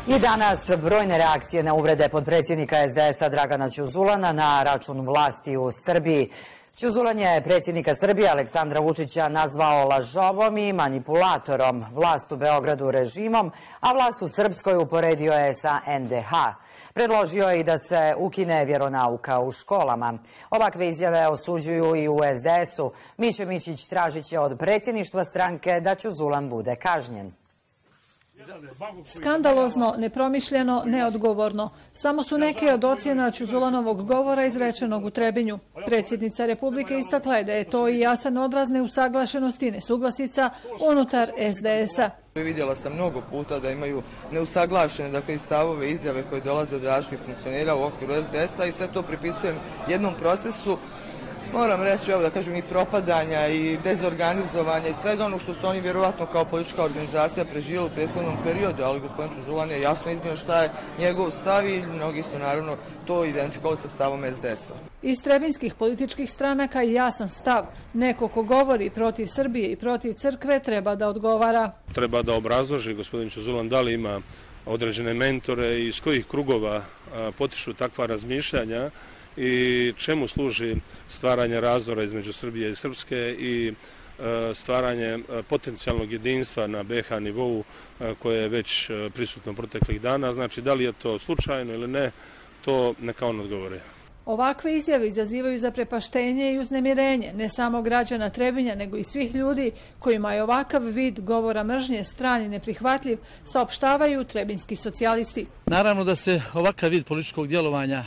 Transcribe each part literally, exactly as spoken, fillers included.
I danas brojne reakcije na uvrede podpredsjednika S D S-a Dragana Ćuzulana na račun vlasti u Srbiji. Ćuzulan je predsjednika Srbije Aleksandra Vučića nazvao lažovom i manipulatorom, vlast u Beogradu režimom, a vlast u Srpskoj uporedio je sa N D H. Predložio je i da se ukine vjeronauka u školama. Ovakve izjave osuđuju i u S D S-u. Mićo Mićić tražit će od predsjedništva stranke da Ćuzulan bude kažnjen. Skandalozno, nepromišljeno, neodgovorno. Samo su neke od ocjena Ćuzulanovog govora izrečenog u Trebinju. Predsjednica Republike istakla je da je to i jasan odraz neusaglašenosti i nesuglasica unutar S D S-a. Vidjela sam mnogo puta da imaju neusaglašene dakle, stavove, izjave koje dolaze od različitih funkcionera u okviru S D S-a i sve to pripisujem jednom procesu. Moram reći, evo da kažem, i propadanja i dezorganizovanja i svega ono što su oni vjerovatno kao politička organizacija preživjeli u prethodnom periodu, ali gospodin Ćuzulan je jasno iznio šta je njegov stav i mnogi su naravno to identifikovali sa stavom S D S-a. Iz trebinskih političkih stranaka jasan stav. Neko ko govori protiv Srbije i protiv crkve treba da odgovara. Treba da obrazloži gospodin Ćuzulan da li ima određene mentore i iz kojih krugova potiču takva razmišljanja i čemu služi stvaranje razdora između Srbije i Srpske i stvaranje potencijalnog jedinstva na B H nivou koje je već prisutno proteklih dana. Znači, da li je to slučajno ili ne, to neka on odgovore. Ovakve izjave izazivaju zaprepaštenje i uznemirenje ne samo građana Trebinja, nego i svih ljudi kojima je ovakav vid govora mržnje stran i neprihvatljiv, saopštavaju trebinski socijalisti. Naravno da se ovakav vid političkog djelovanja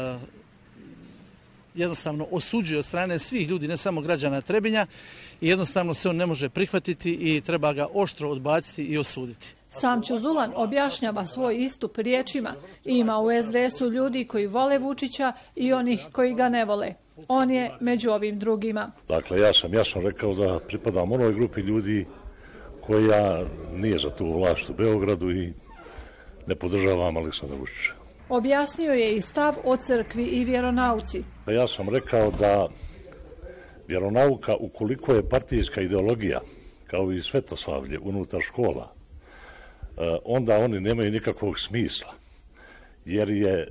jednostavno osuđuje od strane svih ljudi, ne samo građana Trebinja, i jednostavno se on ne može prihvatiti i treba ga oštro odbaciti i osuditi. Sam Ćuzulan objašnjava svoj istup riječima. Ima u S D S-u ljudi koji vole Vučića i onih koji ga ne vole. On je među ovim drugima. Dakle, ja sam jasno rekao da pripadam onoj grupi ljudi koja nije za tu vlast u Beogradu i ne podržavam Aleksandra Vučića. Objasnio je i stav o crkvi i vjeronauci. Ja sam rekao da vjeronauka, ukoliko je partijska ideologija, kao i svetoslavlje unutar škola, onda oni nemaju nikakvog smisla, jer je e,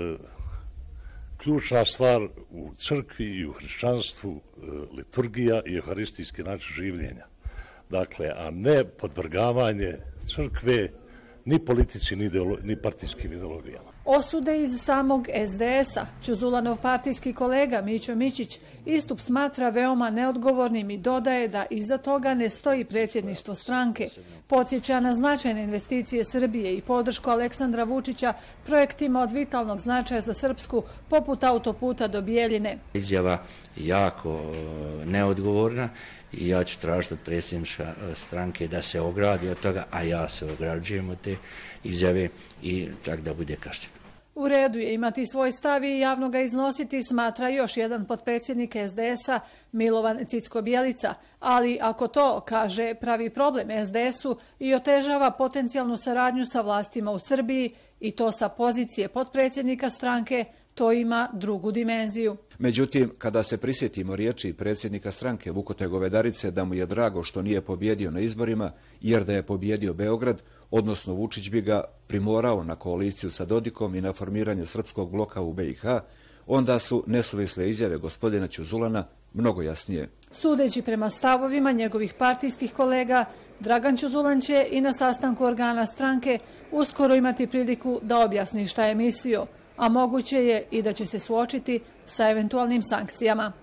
ključna stvar u crkvi i u hrišćanstvu e, liturgija i euharistijski način življenja. Dakle, a ne podvrgavanje crkve ni politici, ni, ni partijskim ideologijama. Osude iz samog S D S-a. Ćuzulanov partijski kolega Mićo Mićić istup smatra veoma neodgovornim i dodaje da iza toga ne stoji predsjedništvo stranke. Podsjeća na značajne investicije Srbije i podršku Aleksandra Vučića projektima od vitalnog značaja za Srpsku, poput autoputa do Bijeljine. Izjava jako neodgovorna i ja ću tražiti od predsjedništva stranke da se ogradi od toga, a ja se ograđujem od te izjave i čak da bude kažnjen. U redu je imati svoj stav i javno ga iznositi, smatra još jedan potpredsjednik S D S-a, Milovan Cicko-Bjelica, ali ako to, kaže, pravi problem S D S-u i otežava potencijalnu saradnju sa vlastima u Srbiji i to sa pozicije potpredsjednika stranke, to ima drugu dimenziju. Međutim, kada se prisjetimo riječi predsjednika stranke Vukote Govedarice da mu je drago što nije pobjedio na izborima, jer da je pobjedio Beograd, odnosno Vučić bi ga primorao na koaliciju sa Dodikom i na formiranje srpskog bloka u B i H, onda su nesuvisle izjave gospodina Ćuzulana mnogo jasnije. Sudeći prema stavovima njegovih partijskih kolega, Dragan Ćuzulan će i na sastanku organa stranke uskoro imati priliku da objasni šta je mislio, a moguće je i da će se suočiti sa eventualnim sankcijama.